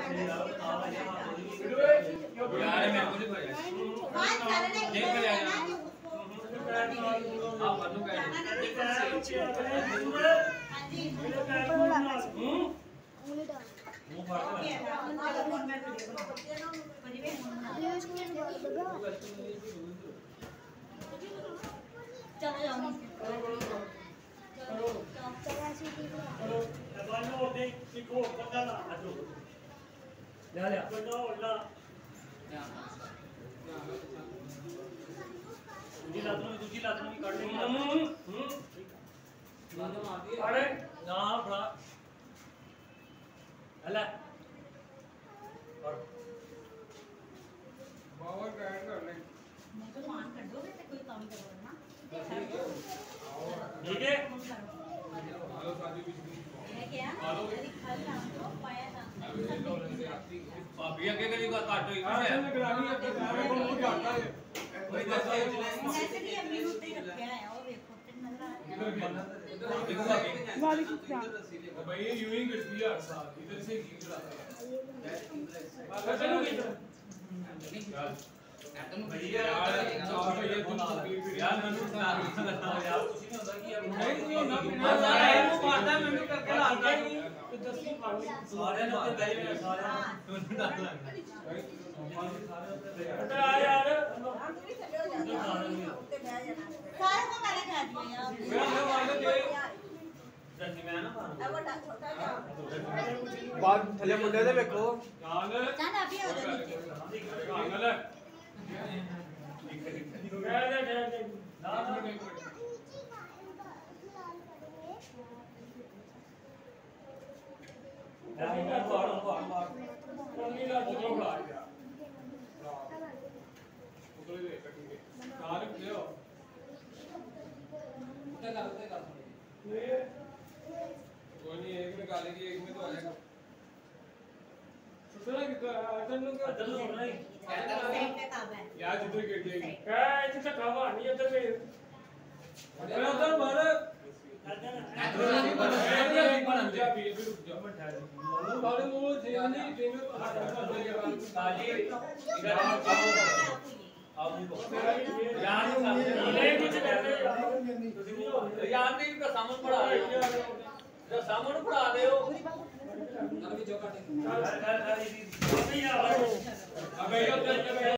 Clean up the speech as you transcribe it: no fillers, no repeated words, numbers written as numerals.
यार मेरे को नहीं भाई बात कर रहे देख ले आप मनु का हां जी मुंह फाड़ चलो जाओ चलो दबानो दे सीखो पता ना आजो ले ले बनो ला दूसरी लात में काट लेंगे अरे ना बड़ा हला और बावर गाइड कर ले मैं तो मान कर दोगे तो कोई काम करो ना ठीक है हेलो साथी है क्या खल नाम तो पाया था भाभी आगे गली का काटो ही है मैं गरानी है तो को मुझे आता है वही जैसे नहीं अम्मी उठे रखे हैं और देखो नजर आ रहा है देखो आगे वालेकुम सलाम भाई ये यूं ही करती है हर साल इधर से की चलाता है चलो इधर भैया यार तुम यार मैं यार कुछ नहीं होता कि यार वो मारता है मैं करके लाता ही तो 10 की पानी सारे लोग गए हैं सारे अरे आ यार सारे को मैंने खा दिया यार मैं वाले दे जल्दी मैं ना अब वो छोटा जा बाद थले मुंडे दे देखो जान अभी हो जाएगी एक में गालेगी एक में तो आ जाएगा सुना कि अदन लोग अदन लोग नहीं यार जिधर गिर जाएगी क्या इतना खावा नहीं इधर में अरे उधर भारत अदन बन जा भी रुक जा मत ठहर बारे वो जेनी जेनी काली इधर अब यार सामने कुछ कहते यार नहीं इनका सामान पड़ा है जब सामान पड़ा दे हो अभी जो काटे अबे यो